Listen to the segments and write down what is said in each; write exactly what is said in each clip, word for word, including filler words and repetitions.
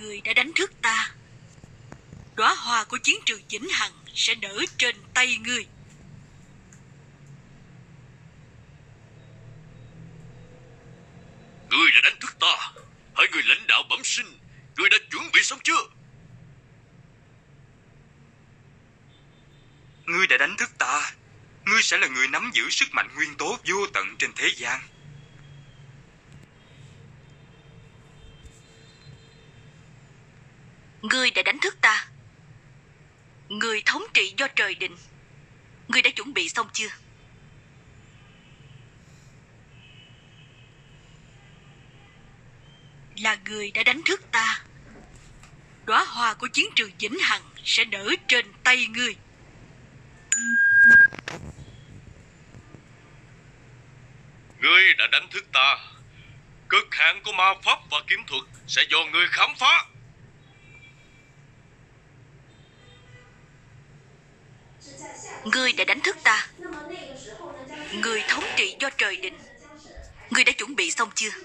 người đã đánh thức ta. Đóa hoa của chiến trường vĩnh hằng sẽ nở trên tay ngươi. Ngươi đã đánh thức ta. Hỡi người lãnh đạo bẩm sinh, ngươi đã chuẩn bị xong chưa? Ngươi đã đánh thức ta. Ngươi sẽ là người nắm giữ sức mạnh nguyên tố vô tận trên thế gian. Ngươi đã đánh thức ta. Người thống trị do trời định. Ngươi đã chuẩn bị xong chưa? Là người đã đánh thức ta. Đóa hoa của chiến trường vĩnh hằng sẽ nở trên tay ngươi. Ngươi đã đánh thức ta. Cực hạn của ma pháp và kiếm thuật sẽ do ngươi khám phá. Ngươi đã đánh thức ta. Người thống trị do trời định. Ngươi đã chuẩn bị xong chưa?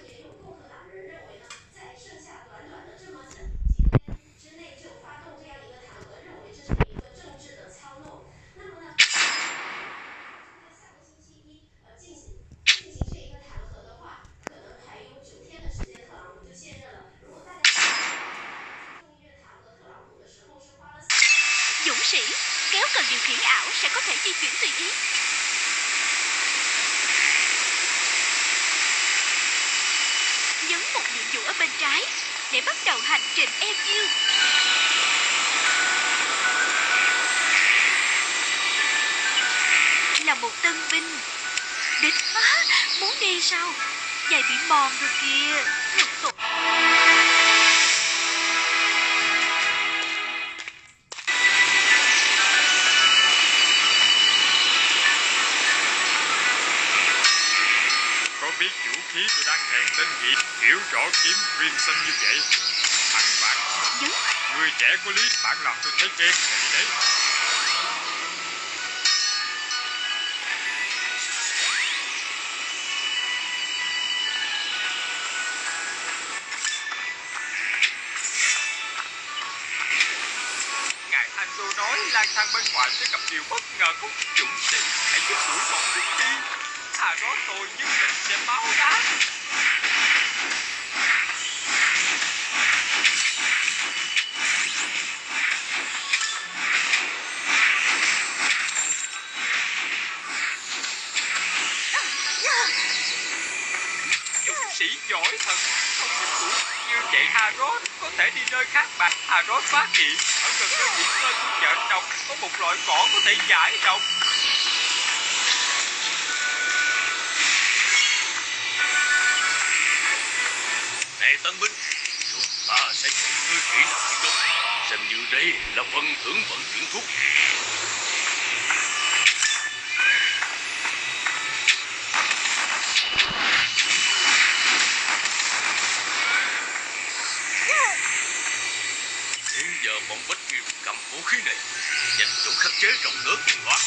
Dũng sĩ, kéo cần điều khiển ảo sẽ có thể di chuyển tùy ý. Nhấn một nhiệm vụ ở bên trái để bắt đầu hành trình em yêu. Là một tân binh. Đến á, muốn đi sao? Giày bị mòn rồi kìa. Thật tục. Có biết vũ khí tôi đang rèn tên gì? Kiểu rõ kiếm Crimson như vậy. Thẳng bạn. Dấn. Người trẻ của Lý, bạn làm tôi thấy ghen vậy đấy. Ngài Hanzo nói lang thang bên ngoài sẽ gặp điều bất ngờ của dũng sĩ. Hãy giúp đuổi bọn chúng đi. Thà đó tôi nhất định sẽ báo đáp. Dũng sĩ giỏi thật. Không những tuổi như vậy Harrod có thể đi nơi khác mà. Harrod phát hiện ở gần nơi nghỉ ngơi của chợ độc có một loại cỏ có thể giải độc. Này tân binh, chúng ta sẽ dạy ngươi kỹ năng chiến đấu. Xem như đây là phần thưởng vận chuyển thuốc. Hiện giờ bọn Bách Kiều cầm vũ khí này, nhanh chóng khắc chế trọng cỡ cùng loạt.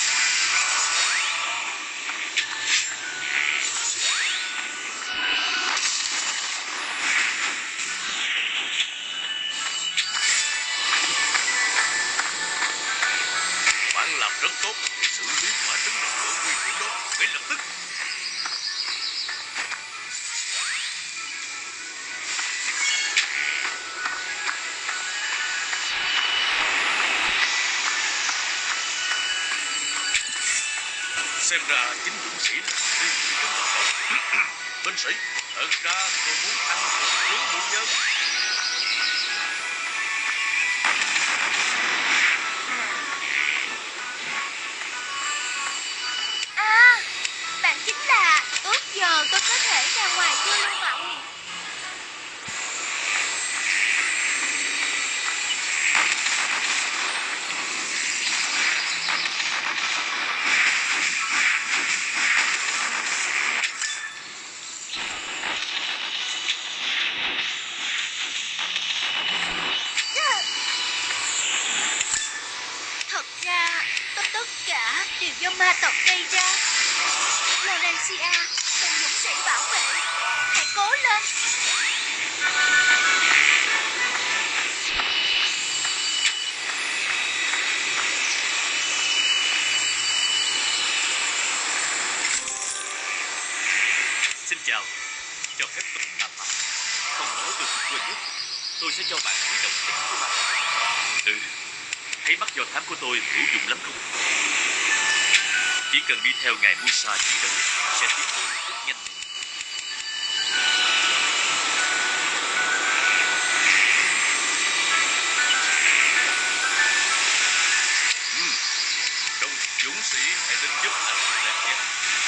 Bạn làm rất tốt để xử lý quả trứng năng lượng nguy hiểm đó ngay lập tức. Xem ra chính dũng sĩ là suy nghĩ trong đầu đó. Binh sĩ, thật ra tôi muốn ăn một tướng mũi nhân. À, bạn chính là ước giờ tôi có thể ra ngoài chưa luôn ạ. Thật ra, tất tất cả đều do ma tộc gây ra. Florencia, cần dũng sĩ bảo vệ. Hãy cố lên. Xin chào, cho phép tôi tham phạt. Không nói tôi cũng quên mất. Tôi sẽ cho bạn huy động tính của bạn. Ừ, thấy mắt do thám của tôi hữu dụng lắm không? Chỉ cần đi theo ngài Musa chỉ đấu sẽ tiến bộ rất nhanh. Ừ. Đồng dũng sĩ hãy đến giúp anh lát nhé.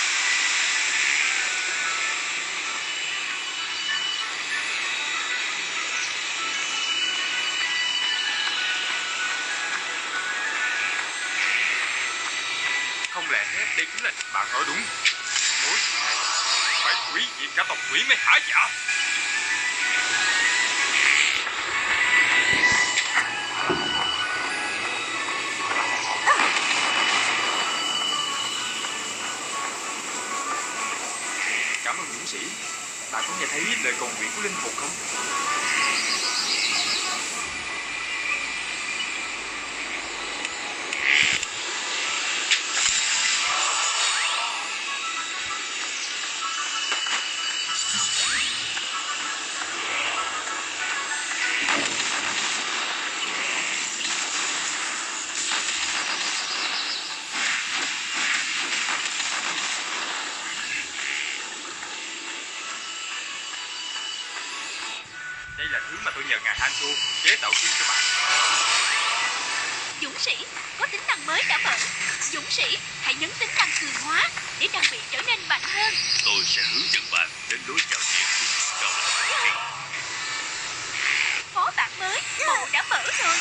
Không lẽ đây chính là bạn nói đúng? Đối chuyện này phải hủy diệt cả tộc quỷ mới hả dạ? Cảm ơn dũng sĩ. Bạn có nghe thấy lời cầu nguyện của linh hồn không? Đây là thứ mà tôi nhờ ngài Hanzo chế tạo riêng cho bạn. Dũng sĩ, có tính năng mới đã mở. Dũng sĩ, hãy nhấn tính năng cường hóa để trang bị trở nên mạnh hơn. Tôi sẽ hướng dẫn bạn đến lối vào địa cung Scarlet. Phó bản mới, bộ đã mở rồi.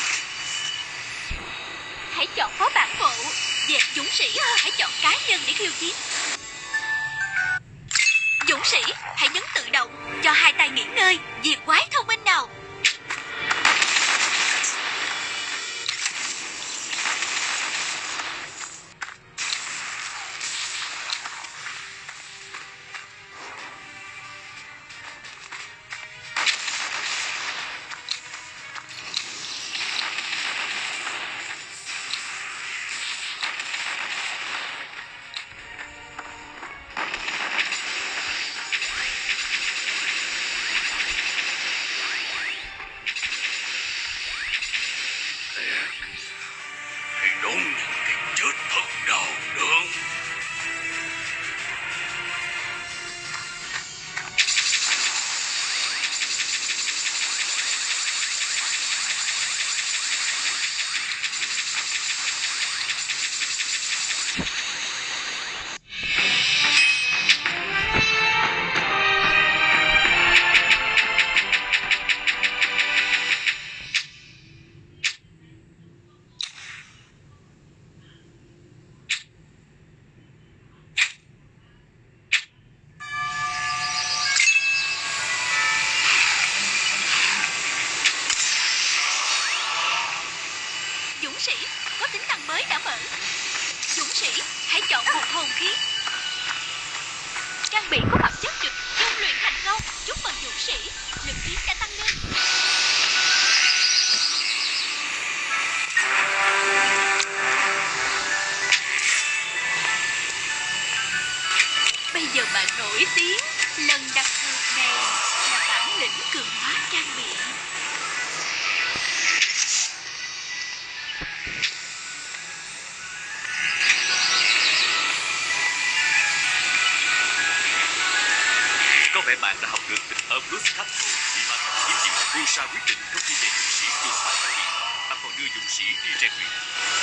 Hãy chọn phó bản bộ. Về dũng sĩ, hãy chọn cá nhân để khiêu chiến. Dũng sĩ, hãy nhấn tự động, cho hai tay nghỉ ngơi, diệt quái thông minh nào. Hãy đón nhận cái chết thật đau đớn. Dũng sĩ, có tính năng mới đã mở. Dũng sĩ, hãy chọn một hồn khí. Trang bị có phẩm chất được dung luyện thành công. Chúc mừng dũng sĩ, lực chiến đã tăng lên. Bây giờ bạn nổi tiếng. Lần đặt cược này là bản lĩnh cường hóa trang bị. Có vẻ bạn đã học được ở Bruce Castle vì mà thậm chiến dịch Musa quyết định không đi dạy dũng sĩ cường hóa trang bị mà còn đưa dũng sĩ đi rèn luyện.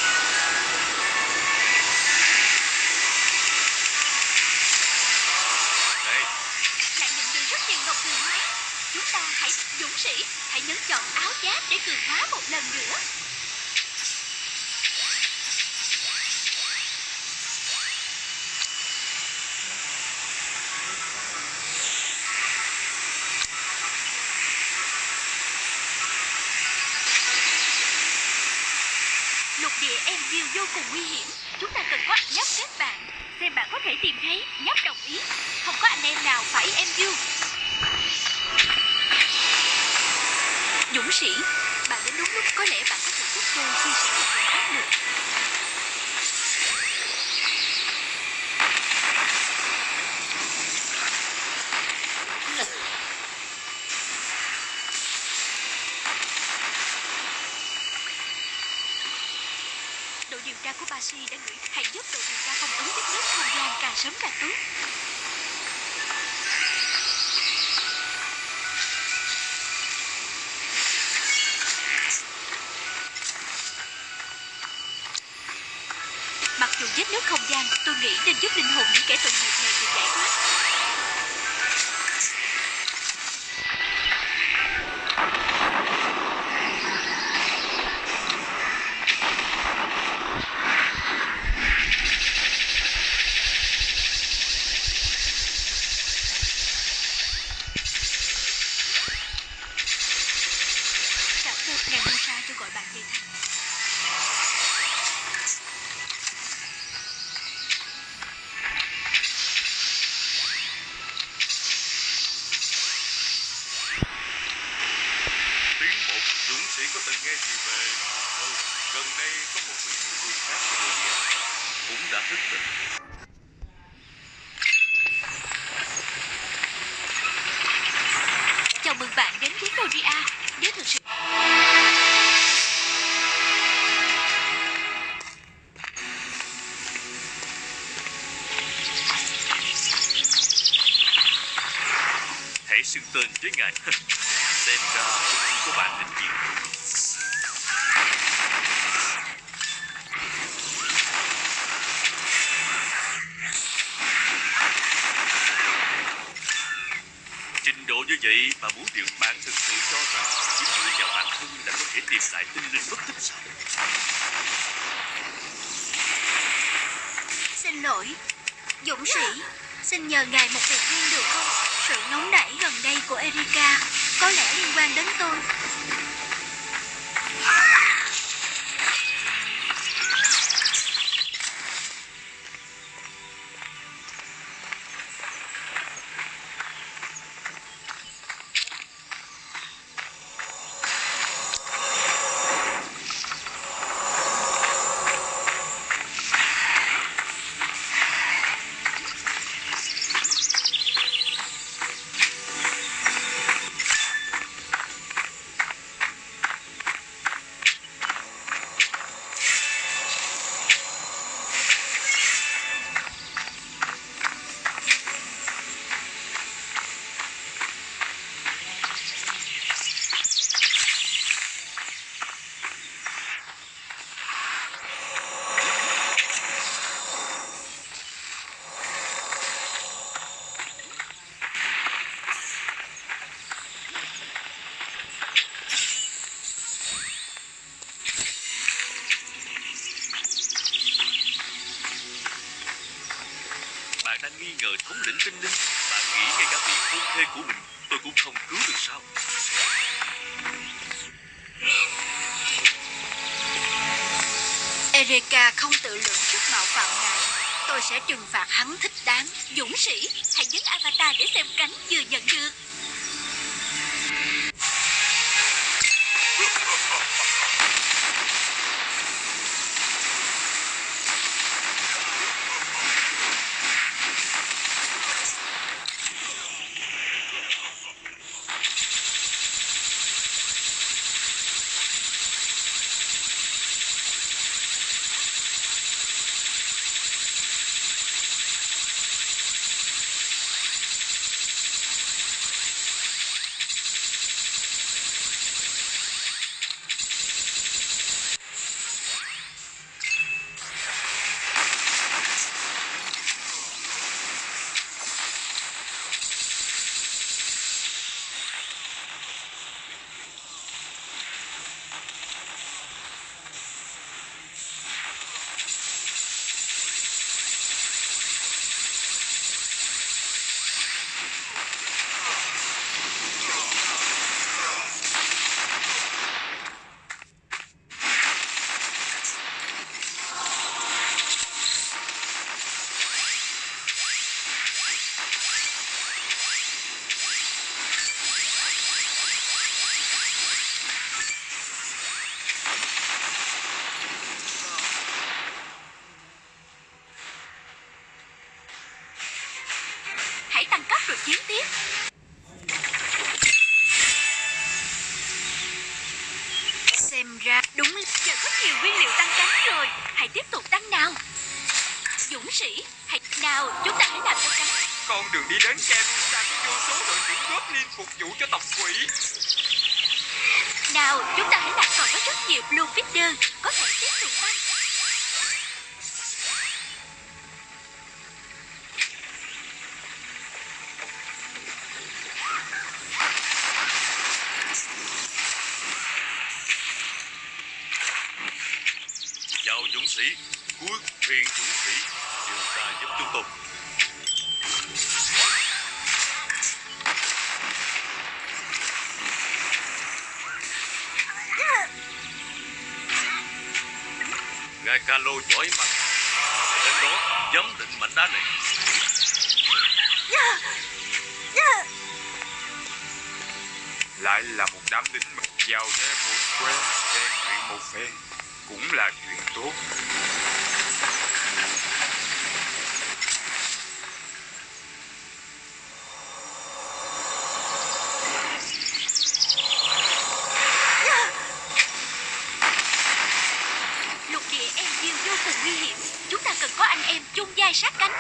Đây, Lại nhận được rất nhiều ngọc cường hóa. Chúng ta hãy, dũng sĩ, hãy nhấn chọn áo giáp để cường hóa một lần nữa. Lục địa Enville vô cùng nguy hiểm. Chúng ta cần có nhấp kết bạn. Xem bạn có thể tìm thấy nhấp đồng ý. Không có anh em nào phải Enville. Dũng sĩ, bạn đến đúng lúc. Có lẽ bạn có thể giúp tôi chia sẻ một phần áp lực. Takashi đã gửi hãy giúp đội điều tra phong ấn vết nứt không gian càng sớm càng tốt. Mặc dù vết nứt không gian, tôi nghĩ nên giúp linh hồn những kẻ tội nghiệp này được giải thoát. Cảm ơn ngài Musa cho gọi bạn về thăm. Tiếng một dũng sĩ có từng nghe gì về ừ, gần đây có một vị nữ vương khác của nội địa cũng đã thức tỉnh. Chào mừng bạn đến với Gloria. Nếu thực sự Hãy xưng tên với ngài. Xem ra cũng không có bạn đến gì. Trình độ như vậy mà muốn điều bạn thực sự cho rằng chỉ dựa vào bản thân là có thể tìm lại tinh linh mất tích sao? xin lỗi, dũng sĩ, xin nhờ ngài một việc riêng được không? Sự nóng nảy gần đây của Erika có lẽ liên quan đến tôi. Bạn đang nghi ngờ thống lĩnh tinh linh. Bạn nghĩ ngay cả vị hôn thê của mình tôi cũng không cứu được sao? Erika không tự lượng sức mạo phạm ngài. Tôi sẽ trừng phạt hắn thích đáng. Dũng sĩ, hãy nhấn avatar để xem cánh vừa nhận được. Hãy tăng cấp rồi chiến tiếp. Xem ra đúng giờ có nhiều nguyên liệu tăng cánh rồi. Hãy tiếp tục tăng nào. Dũng sĩ, hãy nào, chúng ta hãy làm cho cánh. Con đường đi đến Kerusa có vô số đội trưởng Goblin phục vụ cho tộc quỷ. Nào, chúng ta hãy đặt còn có rất nhiều Blue Feeder có thể tiếp tục tăng. Chào dũng sĩ, cuối thuyền dũng sĩ, điều tra giúp chúng tôi. Ngài Calo giỏi mặt, đến đó giám định mảnh đá này. Lại là một đám lính mặc vào Devil Square, rèn luyện một phen, cũng là chuyện tốt. Lục địa Enville vô cùng nguy hiểm, chúng ta cần có anh em chung vai sát cánh.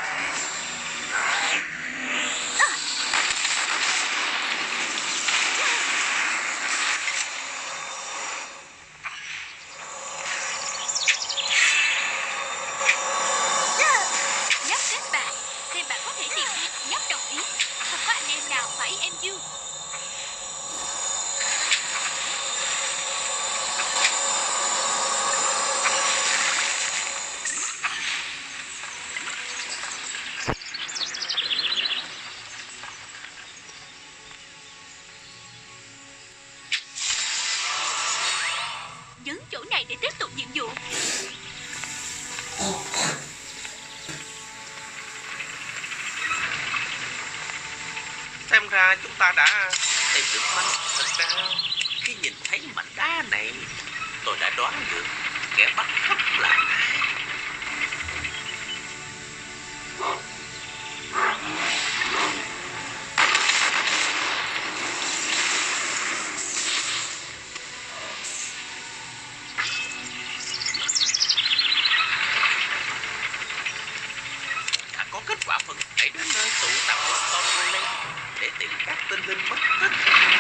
Nhấp kết bạn, xem bạn có thể tìm thấy. Nhấp đồng ý, không có anh em nào phải em du. Nhấn chỗ này để tiếp tục nhiệm vụ. Xem ra chúng ta đã tìm được manh. Thật ra khi nhìn thấy mảnh đá này, tôi đã đoán được kẻ bắt cóc là ai. Đã có kết quả phân hãy đến nơi tụ tập của Stone Golem để tìm các tinh linh mất tích.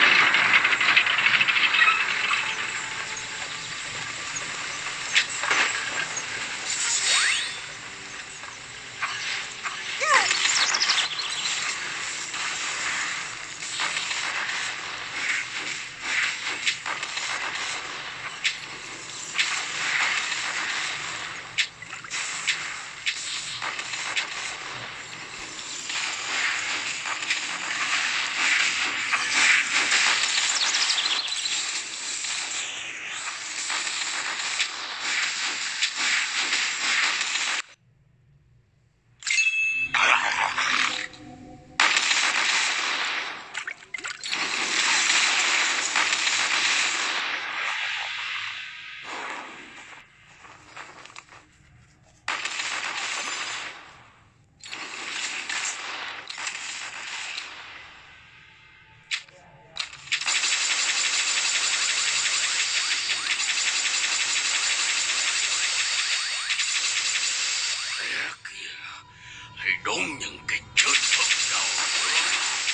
Hãy đón nhận cái chết thật đau đớn.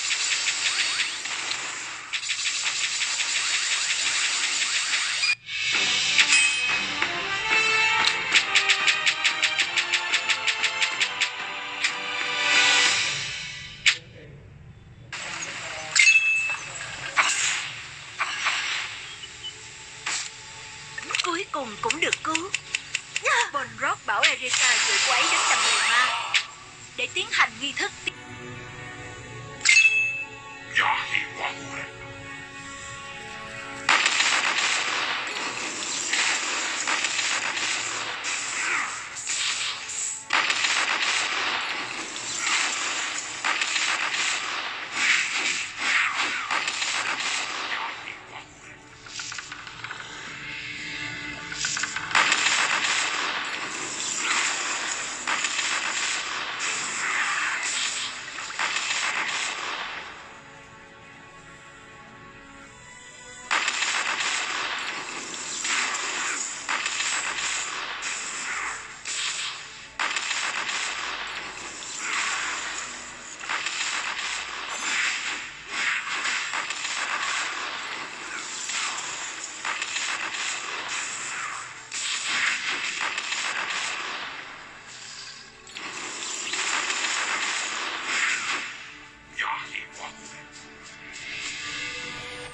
Cuối cùng cũng được cứu. Bon Rock bảo Erika chịu cô ấy đến tầm người ma để tiến hành nghi thức. Dạ thì quá muộn.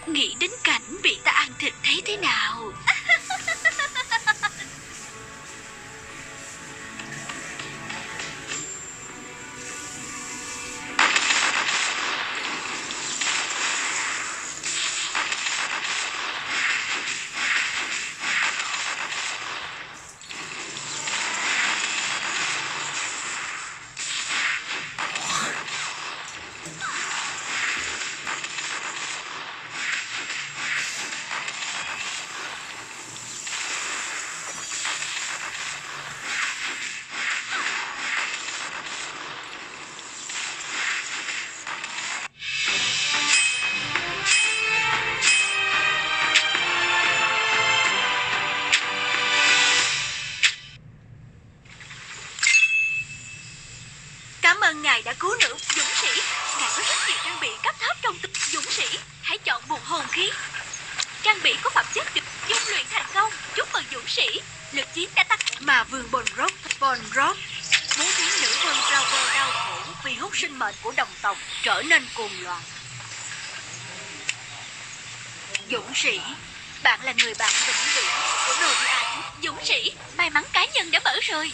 Nghĩ đến cảnh bị ta ăn thịt thấy thế nào? Cảm ơn ngài đã cứu nữ dũng sĩ. Ngài có rất nhiều trang bị cấp thấp trong tập dũng sĩ. Hãy chọn buồn hồn khí. Trang bị có phẩm chất được dung luyện thành công. Chúc mừng dũng sĩ. Lực chiến đã tăng. Mà vương Bonrock Bonrock muốn khiến nữ vương Flower đau khổ vì hút sinh mệnh của đồng tộc trở nên cuồng loạn. Dũng sĩ, bạn là người bạn vĩnh viễn của Noria. Dũng sĩ, may mắn cá nhân đã mở rồi.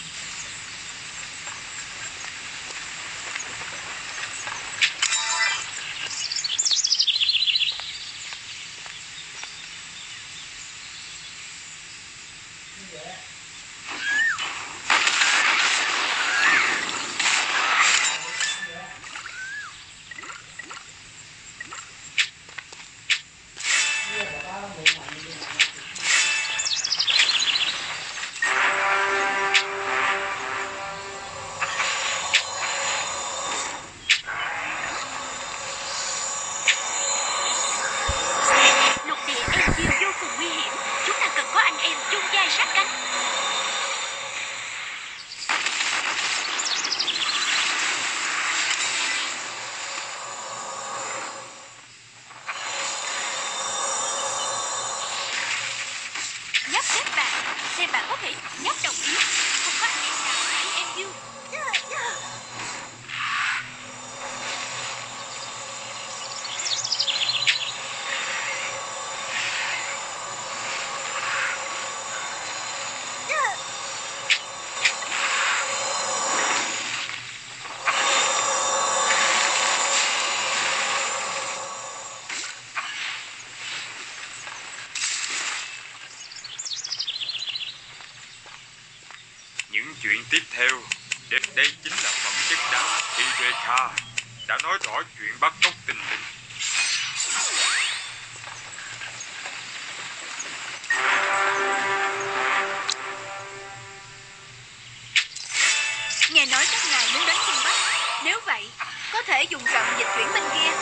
Lục địa Em vô cùng nguy hiểm. Chúng ta cần có anh em chung vai sát cánh. Nhấp kết bạn, xem bạn có thể nhấp đồng ý. Không có anh em nào phải em yêu. Những chuyện tiếp theo, đến đây chính là phẩm chất đá Ireka đã nói rõ chuyện bắt cóc tinh linh. Nghe nói các ngài muốn đến phương Bắc. Nếu vậy, có thể dùng trận dịch chuyển bên kia.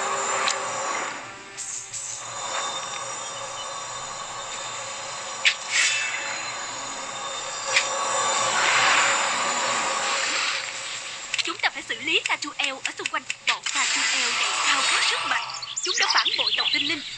Chúng ta phải xử lý Catuel ở xung quanh. Bọn Catuel đầy cao khát sức mạnh. Chúng đã phản bội tộc tinh linh.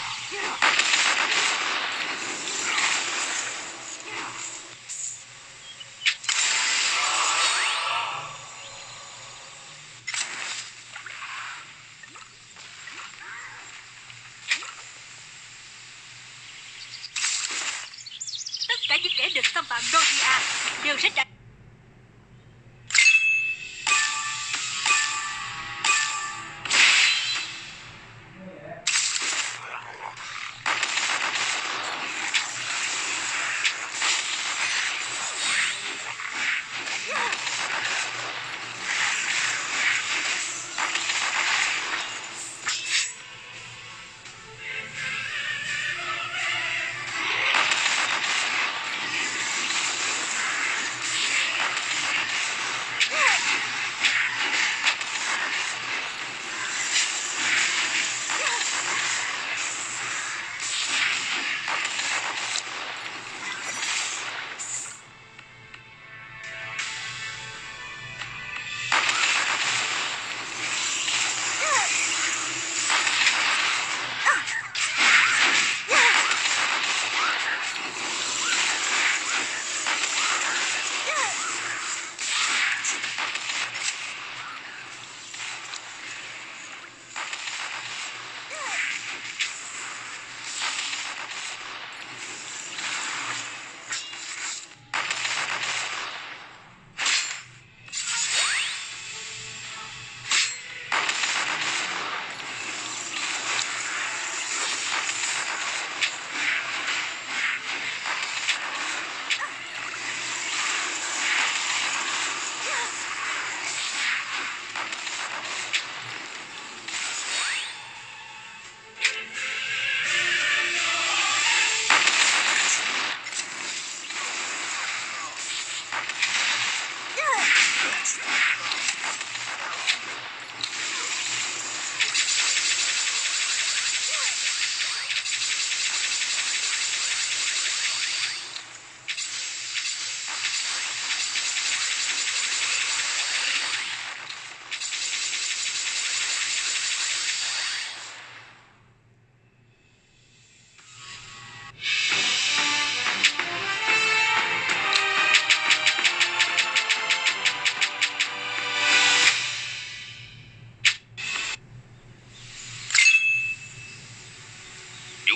Tất cả những kẻ địch xâm phạm Noria đều sẽ trả.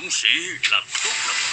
dũng sĩ làm tốt lắm.